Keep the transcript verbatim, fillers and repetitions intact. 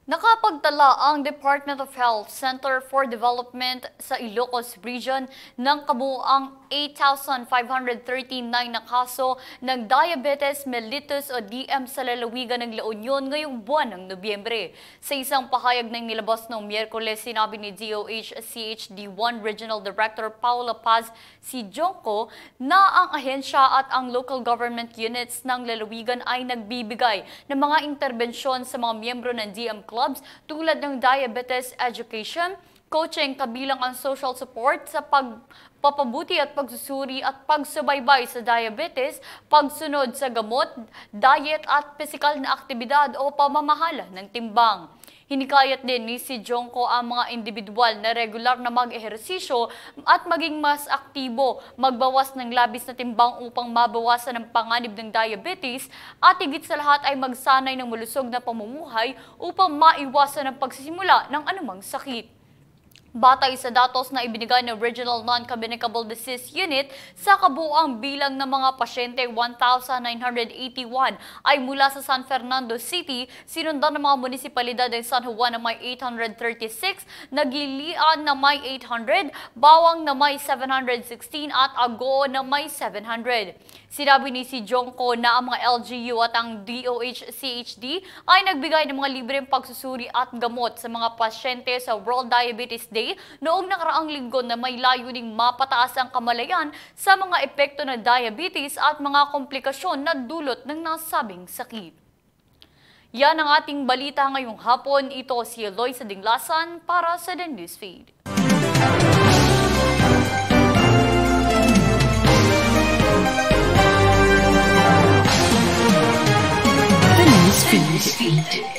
Nakapagtala ang Department of Health Center for Development sa Ilocos Region ng kabuuang eight thousand five hundred thirty-nine na kaso ng diabetes mellitus o D M sa lalawigan ng La Union ngayong buwan ng Nobyembre. Sa isang pahayag na nilabas noong Miyerkules, sinabi ni D O H C H D one Regional Director Paula Paz Sijonko na ang ahensya at ang local government units ng lalawigan ay nagbibigay ng mga interbensyon sa mga miyembro ng D M clubs tulad ng diabetes education, coaching kabilang ang social support sa pagpapabuti at pagsusuri at pagsubaybay sa diabetes, pagsunod sa gamot, diet at pisikal na aktibidad o pamamahala ng timbang. Hinikayat din ni si Jonko ang mga individual na regular na mag-ehersisyo at maging mas aktibo, magbawas ng labis na timbang upang mabawasan ang panganib ng diabetes at higit sa lahat ay magsanay ng malusog na pamumuhay upang maiwasan ang pagsisimula ng anumang sakit. Batay sa datos na ibinigay ng Regional Non-Communicable Disease Unit, sa kabuuang bilang ng mga pasyente one thousand nine hundred eighty-one ay mula sa San Fernando City, sinundan ng mga munisipalidad ng San Juan na may eight hundred thirty-six, Nagilian na may eight hundred, Bawang na may seven hundred sixteen at Agoo na may seven hundred. Sinabi ni si Jonko na ang mga L G U at ang D O H C H D ay nagbigay ng mga libreng pagsusuri at gamot sa mga pasyente sa World Diabetes Day noong nakaraang linggo na may layuning mapataas ang kamalayan sa mga epekto ng diabetes at mga komplikasyon na dulot ng nasabing sakit. Yan ang ating balita ngayong hapon. Ito si Eloy sa Dinglasan para sa The Newsfeed. The Newsfeed.